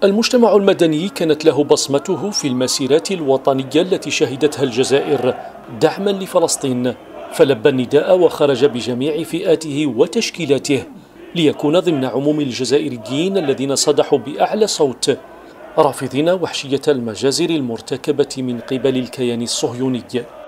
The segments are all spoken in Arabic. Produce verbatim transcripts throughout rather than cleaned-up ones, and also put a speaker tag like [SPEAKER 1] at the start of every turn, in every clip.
[SPEAKER 1] المجتمع المدني كانت له بصمته في المسيرات الوطنية التي شهدتها الجزائر دعما لفلسطين، فلبى النداء وخرج بجميع فئاته وتشكيلاته ليكون ضمن عموم الجزائريين الذين صدحوا بأعلى صوت رافضين وحشية المجازر المرتكبة من قبل الكيان الصهيوني.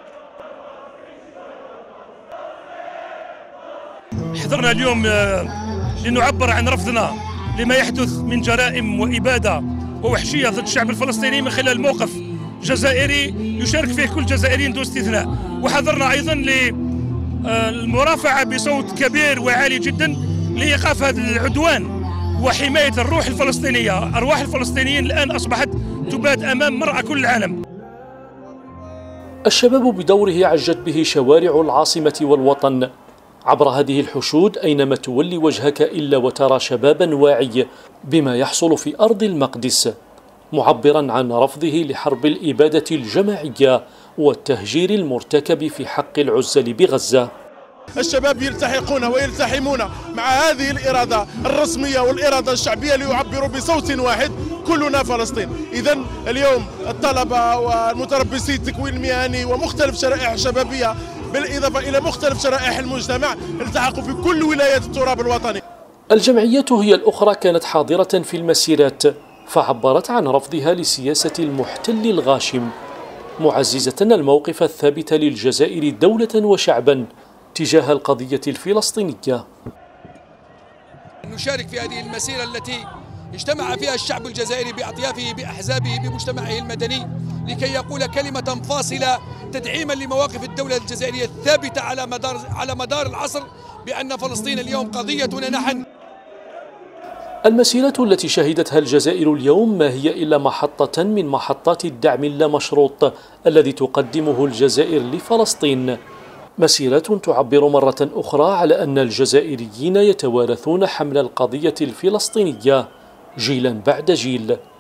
[SPEAKER 2] حضرنا اليوم لنعبر عن رفضنا لما يحدث من جرائم وإبادة ووحشية ضد الشعب الفلسطيني من خلال موقف جزائري يشارك فيه كل الجزائريين دون استثناء. وحضرنا أيضا للمرافعة بصوت كبير وعالي جدا لإيقاف هذا العدوان وحماية الروح الفلسطينية. أرواح الفلسطينيين الآن أصبحت تباد أمام مرأى كل العالم.
[SPEAKER 1] الشباب بدوره عجت به شوارع العاصمة والوطن. عبر هذه الحشود أينما تولي وجهك إلا وترى شبابا واعي بما يحصل في أرض المقدس، معبرا عن رفضه لحرب الإبادة الجماعية والتهجير المرتكب في حق العزل بغزة.
[SPEAKER 3] الشباب يلتحقون ويلتحمون مع هذه الإرادة الرسمية والإرادة الشعبية ليعبروا بصوت واحد: كلنا فلسطين. إذا اليوم الطلبة والمتربصي التكوين المهني ومختلف شرائح الشبابية بالإضافة إلى مختلف شرائح المجتمع التحقوا في كل ولايات التراب الوطني.
[SPEAKER 1] الجمعيات هي الأخرى كانت حاضرة في المسيرات، فعبرت عن رفضها لسياسة المحتل الغاشم، معززة الموقف الثابت للجزائر دولة وشعبا تجاه القضية الفلسطينية.
[SPEAKER 4] نشارك في هذه المسيرة التي اجتمع فيها الشعب الجزائري بأطيافه بأحزابه بمجتمعه المدني لكي يقول كلمة فاصلة تدعيما لمواقف الدولة الجزائرية الثابتة على مدار على مدار العصر بأن فلسطين اليوم قضيتنا نحن.
[SPEAKER 1] المسيرة التي شهدتها الجزائر اليوم ما هي إلا محطة من محطات الدعم اللامشروط الذي تقدمه الجزائر لفلسطين. مسيرة تعبر مرة أخرى على أن الجزائريين يتوارثون حمل القضية الفلسطينية جيلا بعد جيل.